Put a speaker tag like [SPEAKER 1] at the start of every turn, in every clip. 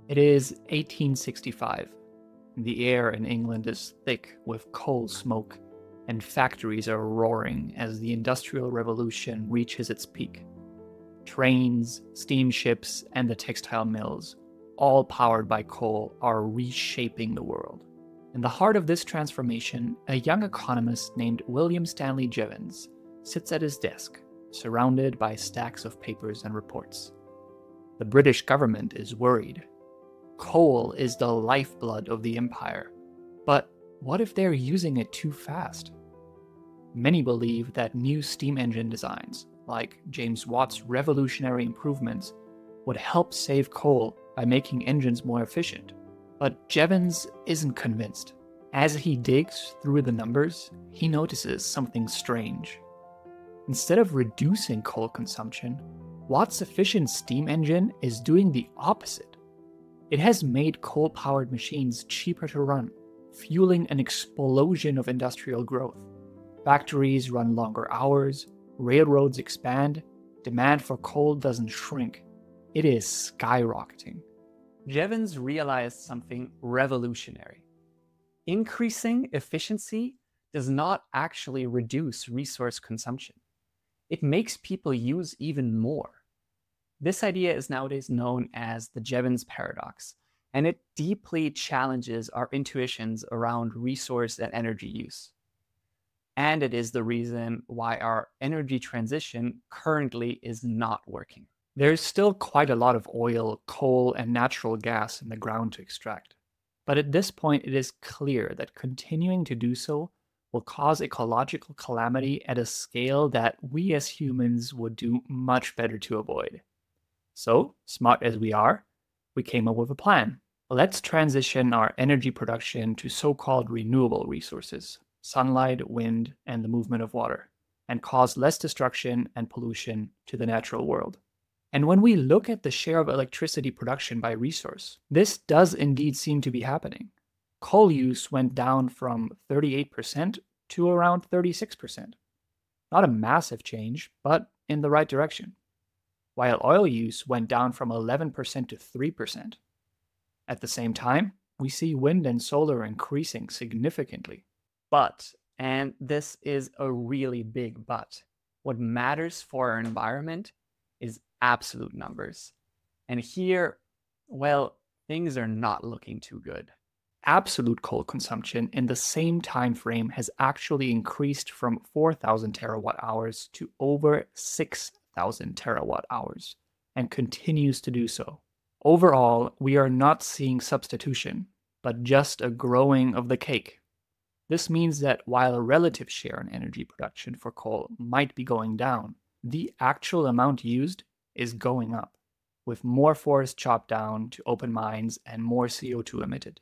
[SPEAKER 1] It is 1865. The air in England is thick with coal smoke, and factories are roaring as the Industrial Revolution reaches its peak. Trains, steamships, and the textile mills, all powered by coal, are reshaping the world. In the heart of this transformation, a young economist named William Stanley Jevons sits at his desk, surrounded by stacks of papers and reports. The British government is worried. Coal is the lifeblood of the empire, but what if they're using it too fast? Many believe that new steam engine designs, like James Watt's revolutionary improvements, would help save coal by making engines more efficient. But Jevons isn't convinced. As he digs through the numbers, he notices something strange. Instead of reducing coal consumption, Watt's efficient steam engine is doing the opposite. It has made coal-powered machines cheaper to run, fueling an explosion of industrial growth. Factories run longer hours, railroads expand, demand for coal doesn't shrink. It is skyrocketing. Jevons realized something revolutionary. Increasing efficiency does not actually reduce resource consumption. It makes people use even more. This idea is nowadays known as the Jevons paradox, and it deeply challenges our intuitions around resource and energy use. And it is the reason why our energy transition currently is not working. There's still quite a lot of oil, coal, and natural gas in the ground to extract. But at this point, it is clear that continuing to do so will cause ecological calamity at a scale that we as humans would do much better to avoid. So, smart as we are, we came up with a plan. Let's transition our energy production to so-called renewable resources, sunlight, wind, and the movement of water, and cause less destruction and pollution to the natural world. And when we look at the share of electricity production by resource, this does indeed seem to be happening. Coal use went down from 38% to around 36%. Not a massive change, but in the right direction. While oil use went down from 11% to 3%. At the same time, we see wind and solar increasing significantly. But, and this is a really big but, what matters for our environment is absolute numbers. And here, well, things are not looking too good. Absolute coal consumption in the same time frame has actually increased from 4,000 terawatt hours to over 6,000 terawatt hours, and continues to do so. Overall, we are not seeing substitution, but just a growing of the cake. This means that while a relative share in energy production for coal might be going down, the actual amount used is going up, with more forest chopped down to open mines and more CO2 emitted.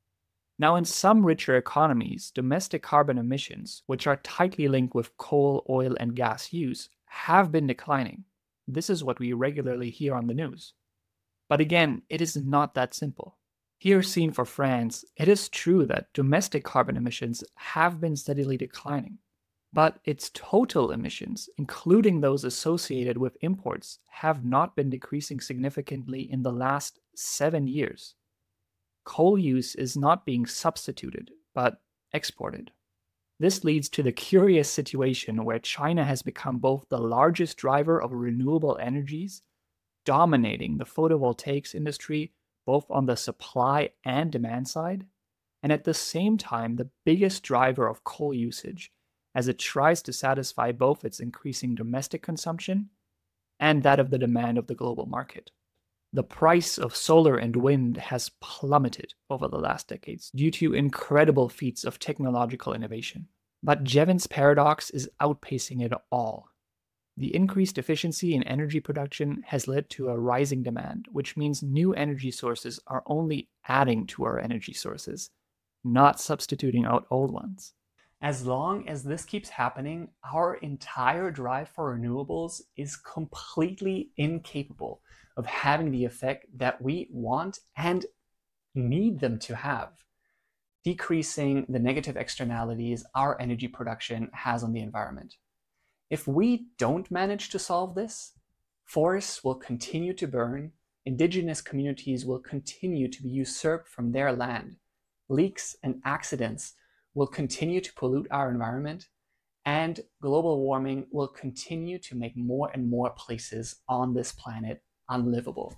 [SPEAKER 1] Now, in some richer economies, domestic carbon emissions, which are tightly linked with coal, oil, and gas use, have been declining. This is what we regularly hear on the news. But again, it is not that simple. Here seen for France, it is true that domestic carbon emissions have been steadily declining. But its total emissions, including those associated with imports, have not been decreasing significantly in the last 7 years. Coal use is not being substituted, but exported. This leads to the curious situation where China has become both the largest driver of renewable energies, dominating the photovoltaics industry both on the supply and demand side, and at the same time the biggest driver of coal usage as it tries to satisfy both its increasing domestic consumption and that of the demand of the global market. The price of solar and wind has plummeted over the last decades due to incredible feats of technological innovation. But Jevons' paradox is outpacing it all. The increased efficiency in energy production has led to a rising demand, which means new energy sources are only adding to our energy sources, not substituting out old ones. As long as this keeps happening, our entire drive for renewables is completely incapable of having the effect that we want and need them to have, decreasing the negative externalities our energy production has on the environment. If we don't manage to solve this, forests will continue to burn, indigenous communities will continue to be usurped from their land. Leaks and accidents will continue to pollute our environment, and global warming will continue to make more and more places on this planet unlivable.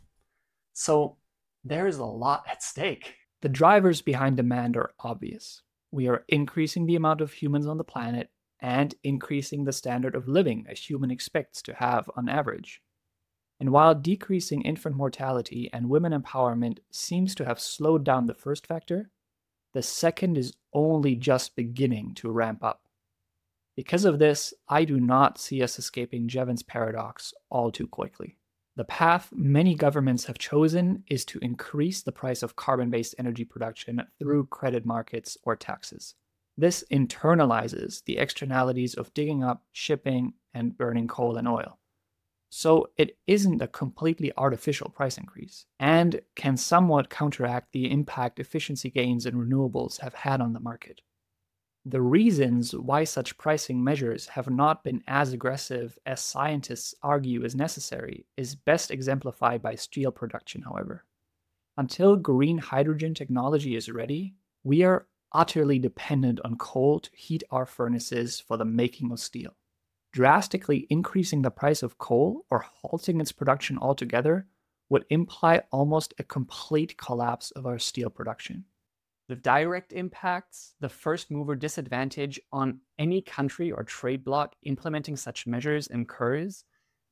[SPEAKER 1] So there is a lot at stake. The drivers behind demand are obvious. We are increasing the amount of humans on the planet and increasing the standard of living a human expects to have on average. And while decreasing infant mortality and women empowerment seems to have slowed down the first factor, the second is only just beginning to ramp up. Because of this, I do not see us escaping Jevon's paradox all too quickly. The path many governments have chosen is to increase the price of carbon-based energy production through credit markets or taxes. This internalizes the externalities of digging up, shipping, and burning coal and oil. So it isn't a completely artificial price increase, and can somewhat counteract the impact efficiency gains in renewables have had on the market. The reasons why such pricing measures have not been as aggressive as scientists argue is necessary is best exemplified by steel production, however. Until green hydrogen technology is ready, we are utterly dependent on coal to heat our furnaces for the making of steel. Drastically increasing the price of coal or halting its production altogether would imply almost a complete collapse of our steel production. The direct impacts the first mover disadvantage on any country or trade bloc implementing such measures incurs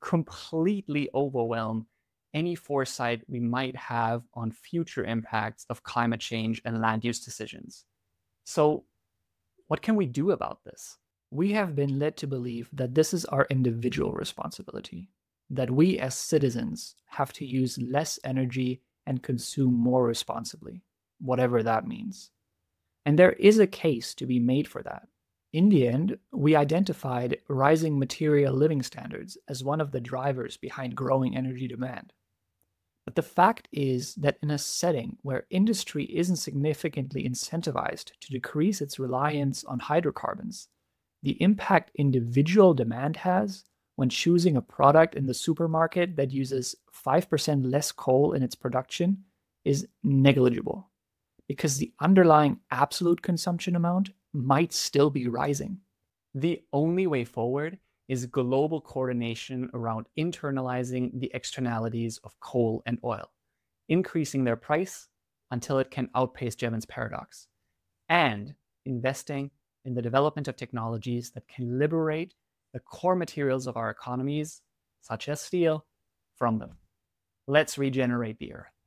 [SPEAKER 1] completely overwhelm any foresight we might have on future impacts of climate change and land use decisions. So, what can we do about this? We have been led to believe that this is our individual responsibility, that we as citizens have to use less energy and consume more responsibly, whatever that means. And there is a case to be made for that. In the end, we identified rising material living standards as one of the drivers behind growing energy demand. But the fact is that in a setting where industry isn't significantly incentivized to decrease its reliance on hydrocarbons, the impact individual demand has when choosing a product in the supermarket that uses 5% less coal in its production is negligible, because the underlying absolute consumption amount might still be rising. The only way forward is global coordination around internalizing the externalities of coal and oil, increasing their price until it can outpace Jevon's paradox, and investing in the development of technologies that can liberate the core materials of our economies, such as steel, from them. Let's regenerate the Earth.